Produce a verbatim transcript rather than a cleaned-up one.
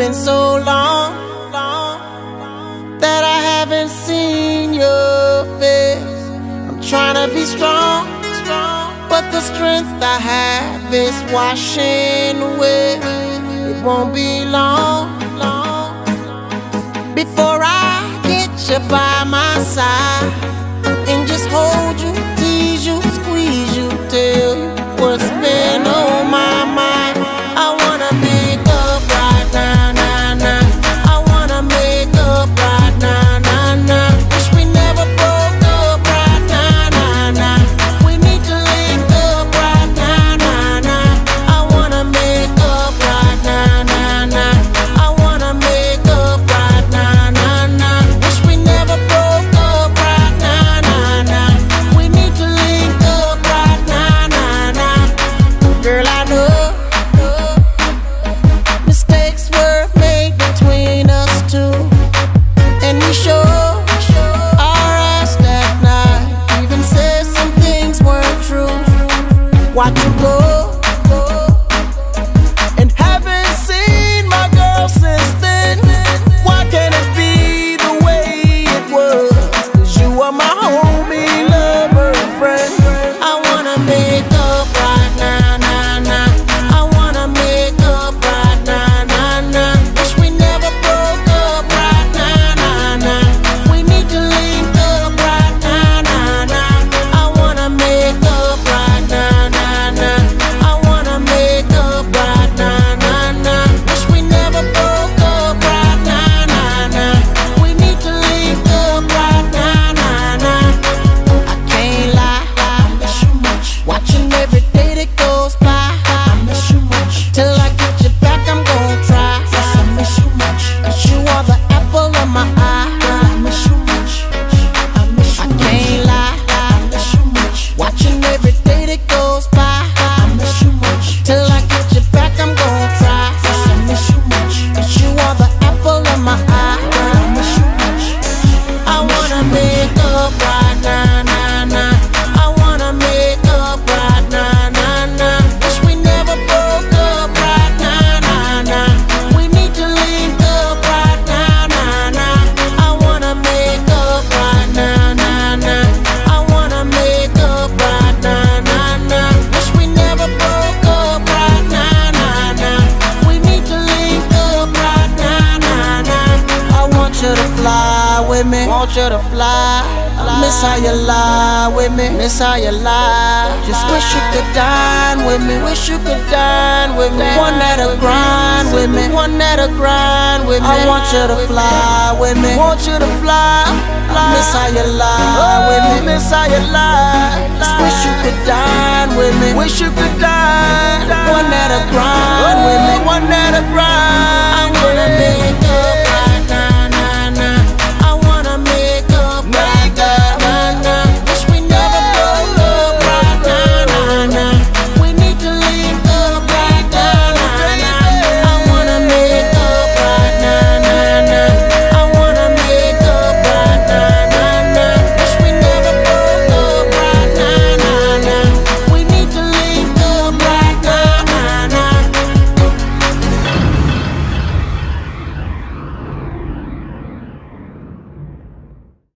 been so long, long that I haven't seen your face. I'm trying to be strong, strong, but the strength I have is washing away. It won't be long, long before I get you by my side and just hold you, tease you, squeeze you, tell you what's been on my mind. I wanna make up right now, now, now. I wanna make up right now, now, now. Wish we never broke up right now, now, now. We need to link up right now, now, now. I wanna make up right now, now, now. I wanna make up right now, now, now. Wish we never broke up right now, now, now. We need to link up right now, now, now. Girl, I know mistakes were made between us two, and we sure our ass that night even said some things weren't true. Watch you go and haven't seen my girl since then. Why can't it be the way it was? 'Cause you are my homie, lover, and friend. I wanna make up right now, now, now. I wanna make up right now, now, now. Wish we never broke up right now, now, now. We need to link up right now, now, now. I wanna make up right now, now, now. I wanna make up right now, now, now. Wish we never broke up right now, now, now. We need to link up right now, now, now. I can't lie, I miss you much. Watching every day that goes by, I miss you much. Till I get you back, I'm gon' try. Yes, I miss you much. 'Cause you are the apple of my eye. I miss you much. I miss you much. I can't lie, I miss you much. Watching every day that goes by, I miss you much. Till I get you back, I'm gon' try. Yes, I miss you much. 'Cause you are the apple of my eye. I miss you much. I wanna make up right now, now, now. I wanna make up right now, now, now. Wish we never broke up right now, now, now. We need to link up right now, now, now. I wanna make up right now, now, now. I wanna make up right now, now, now. Wish we never broke up right now, now, now. We need to link up right now, now, now. I want you to fly with me, want you to fly. Miss how you lie with me, miss how you lie. Just wish you could dine with me, wish you could dine with me. One that'll grind with me, one that'll grind with me. I want you to fly with me, want you to fly. Miss how you lie with me, miss how you lie. Just wish you could dine with me, wish you could dine. One that'll grind with me, one that'll grind. I wanna make